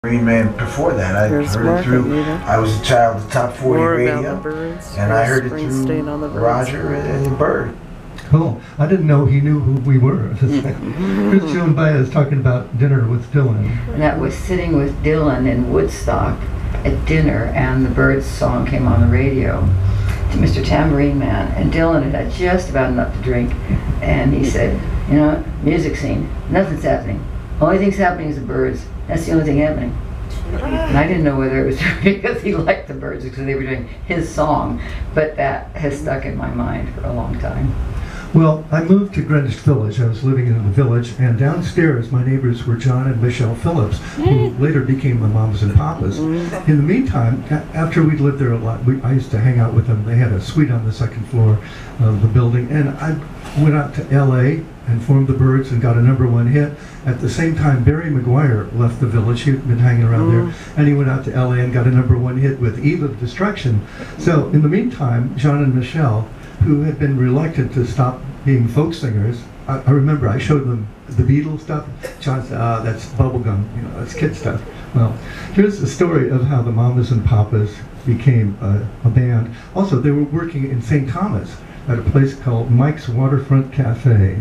Man, before that, I heard it through. I was a child of Top 40 radio, and I heard it through Roger and the Byrds. Cool. I didn't know he knew who we were. Here's Joan Baez talking about dinner with Dylan. And that was sitting with Dylan in Woodstock at dinner, and the Byrds song came on the radio to Mr. Tambourine Man, and Dylan had had just about enough to drink, and he said, you know, music scene, nothing's happening. Only thing's happening is the Byrds. That's the only thing happening. And I didn't know whether it was because he liked the Byrds because they were doing his song, but that has stuck in my mind for a long time. Well, I moved to Greenwich Village. I was living in the village, and downstairs my neighbors were John and Michelle Phillips, who later became my mamas and papas. In the meantime, after we'd lived there a lot, I used to hang out with them. They had a suite on the second floor of the building, and I went out to LA and formed the Byrds and got a #1 hit. At the same time, Barry McGuire left the village. He'd been hanging around there, and he went out to LA and got a #1 hit with Eve of Destruction. So in the meantime, John and Michelle, who had been reluctant to stop being folk singers, I remember I showed them the Beatles stuff. John said, that's bubblegum, you know, that's kid stuff. Well, here's the story of how the Mamas and Papas became a band. Also, they were working in St. Thomas at a place called Mike's Waterfront Cafe.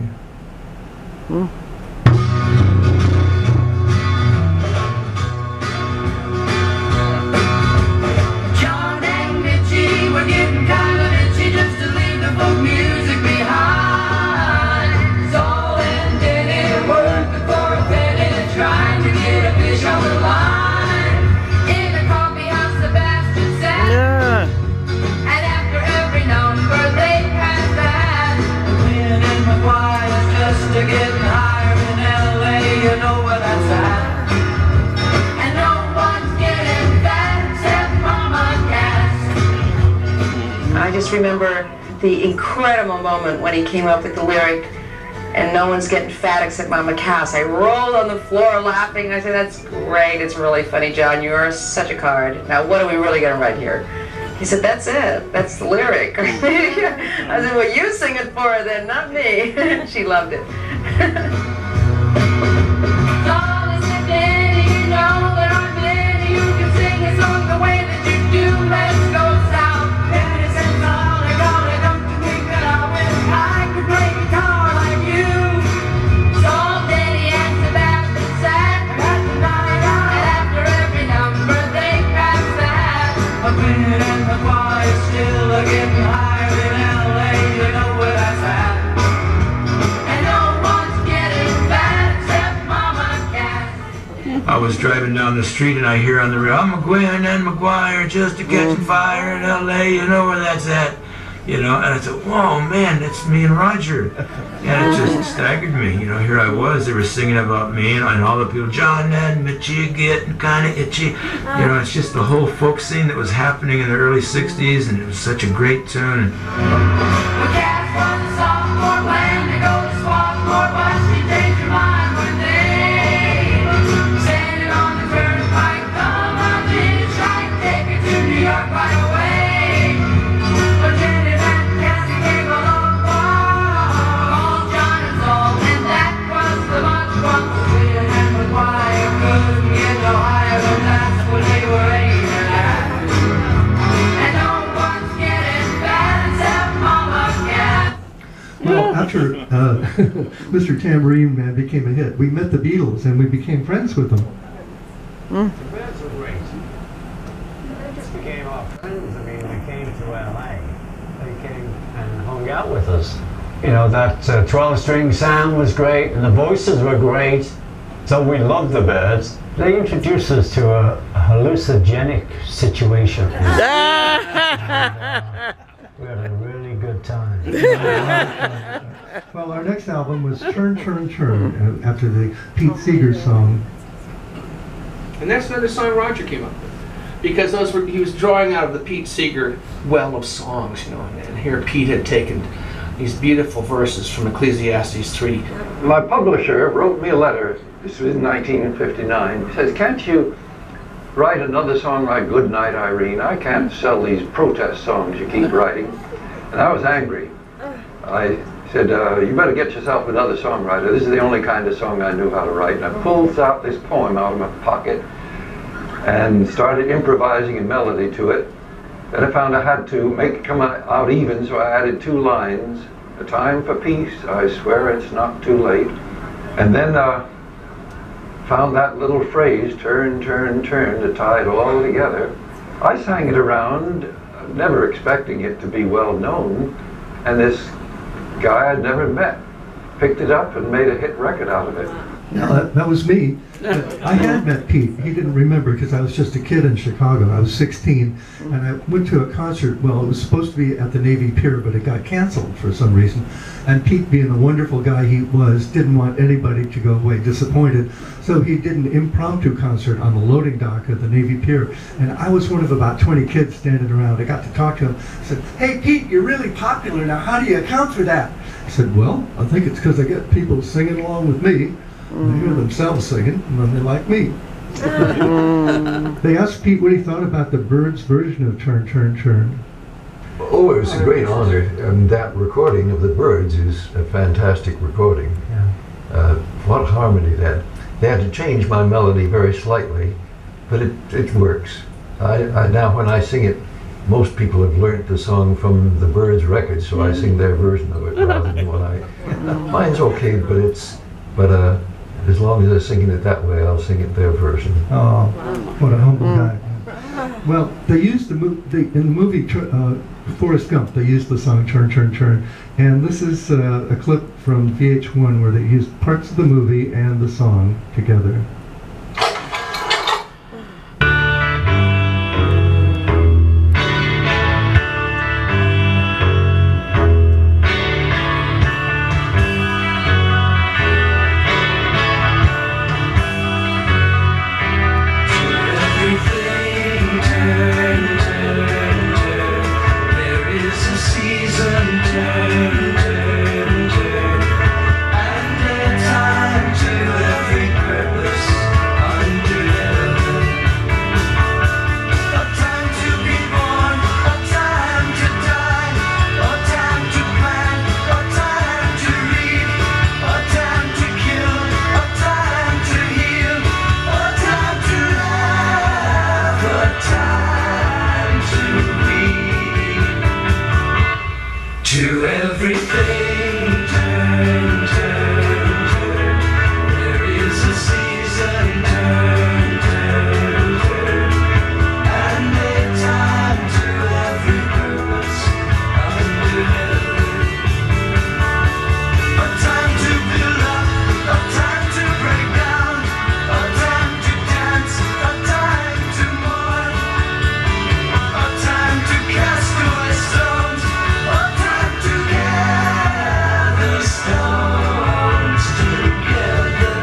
John and Mitchie were getting kind of itchy just to leave the folk music behind. Saul and Denny worked for a penny trying to get a fish on the line. In a coffee house, Sebastian sat, and after every number they passed that. Wynn and McGuire's just to getting higher in LA, you know where that's at. And no one's getting fat except Mama Cass. I just remember the incredible moment when he came up with the lyric, and no one's getting fat except Mama Cass. I rolled on the floor laughing. I said, that's great. It's really funny, John. You are such a card. Now, what are we really going to write here? He said, that's it. That's the lyric. I said, well, you sing it for her then, not me. She loved it. Darling, said Danny, you know there aren't many who can sing a song the way that you do. Let's go south. Danny said, darling, darling, don't you think that I wish I could play guitar like you? So Danny and Sebastian sat at the night out, and after every number they passed that. But Wynn and McGuire still are getting higher in LA, you know where that's at. I was driving down the street and I hear on the radio, I'm McGuinn and McGuire just a catching fire in LA, you know where that's at. You know, and I thought, whoa, man, that's me and Roger. And it just staggered me. You know, here I was, they were singing about me, and all the people, John and Mitchie getting kind of itchy. You know, it's just the whole folk scene that was happening in the early 60s, and it was such a great tune. Well, after Mr. Tambourine Man became a hit, we met the Beatles and we became friends with them. The Byrds were great. They just became our friends. I mean, they came to LA. They came and hung out with us. You know, that 12-string sound was great and the voices were great. So we loved the Byrds. They introduced us to a hallucinogenic situation. We had a really good time. Well, our next album was Turn, Turn, Turn, after the Pete Seeger song. And that's another song Roger came up with. Because he was drawing out of the Pete Seeger well of songs, you know, and here Pete had taken these beautiful verses from Ecclesiastes 3. My publisher wrote me a letter, this was in 1959, he says, can't you write another song like Good Night, Irene? I can't sell these protest songs you keep writing. And I was angry. I said, you better get yourself another songwriter. This is the only kind of song I knew how to write. And I pulled out this poem out of my pocket, and started improvising a melody to it. Then I found I had to make it come out even, so I added 2 lines. A time for peace, I swear it's not too late. And then found that little phrase, turn, turn, turn, to tie it all together. I sang it around, never expecting it to be well known, and this guy I'd never met picked it up and made a hit record out of it. Now, that was me. I had met Pete. He didn't remember because I was just a kid in Chicago. I was 16, and I went to a concert. Well, it was supposed to be at the Navy Pier, but it got canceled for some reason. And Pete, being the wonderful guy he was, didn't want anybody to go away disappointed. So he did an impromptu concert on the loading dock at the Navy Pier. And I was one of about 20 kids standing around. I got to talk to him. I said, "Hey, Pete, you're really popular now. How do you account for that?" I said, "Well, I think it's because I get people singing along with me. They hear themselves singing, and then they like me." They asked Pete what he thought about the Byrds version of Turn, Turn, Turn. Oh, it was a great honor. That recording of the Byrds is a fantastic recording. What harmony that. They had to change my melody very slightly, but it works. Now when I sing it, most people have learnt the song from the Byrds record, so I sing their version of it rather than what mine's okay, but as long as they're singing it that way, I'll sing it their version. Oh, what a humble guy. Well, they used in the movie Forrest Gump, they used the song Turn, Turn, Turn. And this is a clip from VH1 where they used parts of the movie and the song together. To everything, turn, turn, turn. There is a season, turn, turn, turn. And a time to every purpose under heaven. A time to build up, a time to break down, a time to dance, a time to mourn, a time to cast away stones, a time to gather stones together.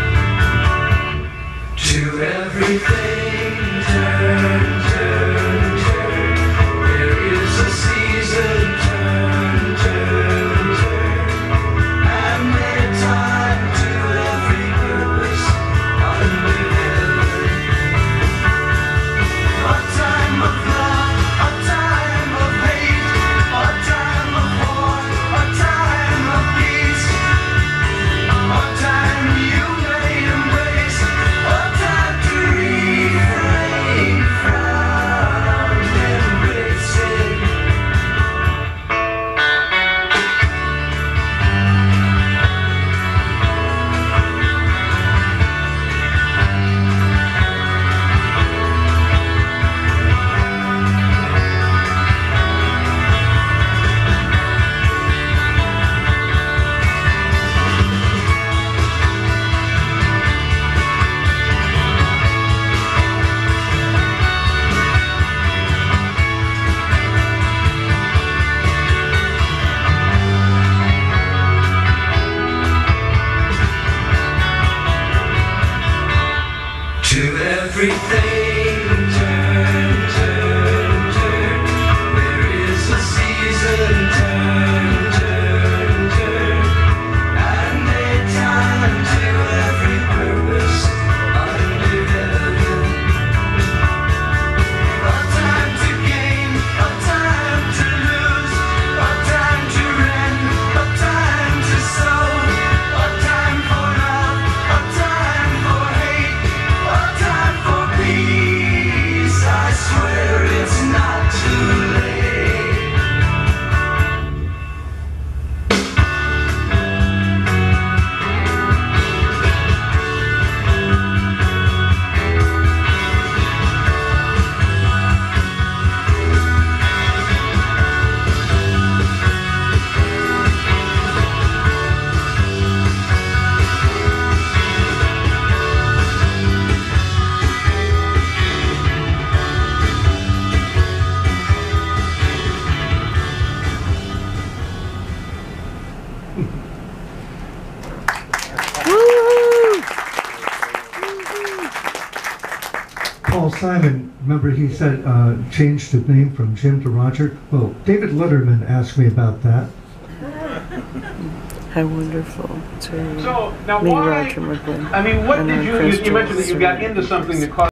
To everything, turn, turn, turn. There is a season, turn, turn, turn. And a time to every purpose under heaven. A time of love, a time of hate, a time of war, a time of peace, a time you may embrace, a time to refrain from embracing. To everything, turn, turn, turn. There is a season, turn, turn, turn. And a time to every purpose under heaven. A time to gain, a time to lose, a time to rend, a time to sow, a time for love, a time for hate, a time for peace. Paul Simon, remember he said changed his name from Jim to Roger? Well, David Letterman asked me about that. How wonderful to So now meet why? Roger McGuinn. I mean, what And did on you Crystal mentioned that you got Serenity into something Days. that caused